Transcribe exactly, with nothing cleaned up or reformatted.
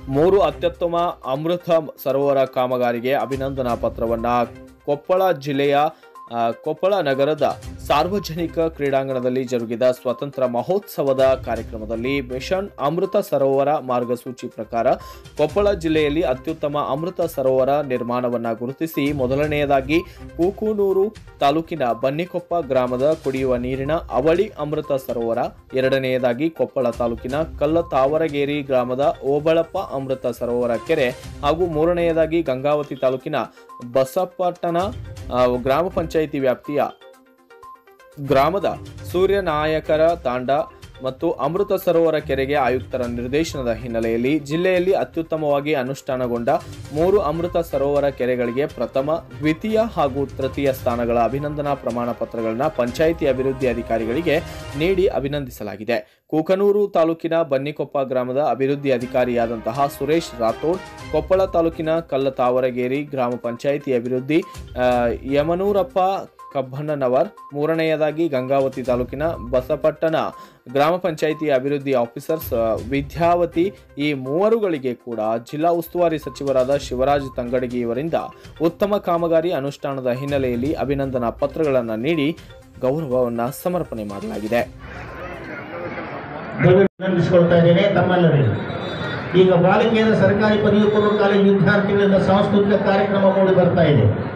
ಮೂರು ಅತ್ಯುತ್ತಮ ಅಮೃತ ಸರೋವರ ಕಾಮಗಾರಿಗೆ ಅಭಿನಂದನಾ ಪತ್ರವನ್ನು ಕೊಪ್ಪಳ ಜಿಲ್ಲೆಯ ಕೊಪ್ಪಳ ನಗರದ ಸಾರ್ವಜನಿಕ ಕ್ರೀಡಾಂಗಣದಲ್ಲಿ ಜರುಗಿದ ಸ್ವತಂತ್ರ ಮಹೋತ್ಸವದ ಕಾರ್ಯಕ್ರಮದಲ್ಲಿ ಮಿಷನ್ ಅಮೃತ ಸರೋವರ ಮಾರ್ಗಸೂಚಿ ಪ್ರಕಾರ ಕೊಪ್ಪಳ ಜಿಲ್ಲೆಯಲ್ಲಿ ಅತ್ಯುತ್ತಮ ಅಮೃತ ಸರೋವರ ನಿರ್ಮಾಣವನ್ನು ಗುರುತಿಸಿ ಮೊದಲನೆಯದಾಗಿ ಕೂಕನೂರು ತಾಲೂಕಿನ ಬನ್ನಿಕೊಪ್ಪ ಗ್ರಾಮದ ಕುಡಿಯುವ ನೀರಿನ ಅವಳಿ ಅಮೃತ ಸರೋವರ, ಎರಡನೆಯದಾಗಿ ಕೊಪ್ಪಳ ತಾಲೂಕಿನ ಕಲ್ಲತಾವರಗೇರಿ ಗ್ರಾಮದ ಓಬಳಪ್ಪ ಅಮೃತ ಸರೋವರ ಕೆರೆ ಹಾಗೂ ಮೂರನೆಯದಾಗಿ ಗಂಗಾವತಿ ತಾಲೂಕಿನ ಬಸಪಟ್ಟಣ ಗ್ರಾಮ ಪಂಚಾಯಿತಿ ವ್ಯಾಪ್ತಿಯ ಗ್ರಾಮದ ಸೂರ್ಯನಾಯಕರ ತಾಂಡ ಮತ್ತು ಅಮೃತ ಸರೋವರ ಕೆರೆಗೆ ಆಯುಕ್ತರ ನಿರ್ದೇಶನದ ಹಿನ್ನೆಲೆಯಲ್ಲಿ ಜಿಲ್ಲೆಯಲ್ಲಿ ಅತ್ಯುತ್ತಮವಾಗಿ ಅನುಷ್ಠಾನಗೊಂಡ ಮೂರು ಅಮೃತ ಸರೋವರ ಕೆರೆಗಳಿಗೆ ಪ್ರಥಮ, ದ್ವಿತೀಯ ಹಾಗೂ ತೃತೀಯ ಸ್ಥಾನಗಳ ಅಭಿನಂದನಾ ಪ್ರಮಾಣ ಪತ್ರಗಳನ್ನು ಪಂಚಾಯಿತಿ ಅಭಿವೃದ್ಧಿ ಅಧಿಕಾರಿಗಳಿಗೆ ನೀಡಿ ಅಭಿನಂದಿಸಲಾಗಿದೆ. ಕೂಕನೂರು ತಾಲೂಕಿನ ಬನ್ನಿಕೊಪ್ಪ ಗ್ರಾಮದ ಅಭಿವೃದ್ಧಿ ಅಧಿಕಾರಿಯಾದಂತಹ ಸುರೇಶ್ ರಾಥೋಡ್, ಕೊಪ್ಪಳ ತಾಲೂಕಿನ ಕಲ್ಲತಾವರಗೇರಿ ಗ್ರಾಮ ಪಂಚಾಯಿತಿ ಅಭಿವೃದ್ಧಿ ಯಮನೂರಪ್ಪ ಕಬ್ಬಣ್ಣನವರ್, ಮೂರನೆಯದಾಗಿ ಗಂಗಾವತಿ ತಾಲೂಕಿನ ಬಸಪಟ್ಟಣ ಗ್ರಾಮ ಪಂಚಾಯಿತಿ ಅಭಿವೃದ್ಧಿ ಆಫೀಸರ್ಸ್ ವಿದ್ಯಾವತಿ, ಈ ಮೂವರುಗಳಿಗೆ ಕೂಡ ಜಿಲ್ಲಾ ಉಸ್ತುವಾರಿ ಸಚಿವರಾದ ಶಿವರಾಜ್ ತಂಗಡಗಿ ಇವರಿಂದ ಉತ್ತಮ ಕಾಮಗಾರಿ ಅನುಷ್ಠಾನದ ಹಿನ್ನೆಲೆಯಲ್ಲಿ ಅಭಿನಂದನಾ ಪತ್ರಗಳನ್ನು ನೀಡಿ ಗೌರವವನ್ನು ಸಮರ್ಪಣೆ ಮಾಡಲಾಗಿದೆ. ಈಗ ಬಾಲಕಿಯರ ಸರ್ಕಾರಿ ಪದವಿ ಪೂರ್ವ ಕಾಲೇಜು ವಿದ್ಯಾರ್ಥಿಗಳಿಂದ ಸಾಂಸ್ಕೃತಿಕ ಕಾರ್ಯಕ್ರಮ ಮೂಡಿ ಬರ್ತಾ ಇದೆ.